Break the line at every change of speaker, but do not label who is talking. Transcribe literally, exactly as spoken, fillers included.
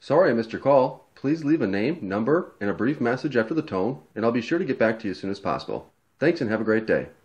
Sorry I missed your call. Please leave a name, number, and a brief message after the tone, and I'll be sure to get back to you as soon as possible. Thanks and have a great day.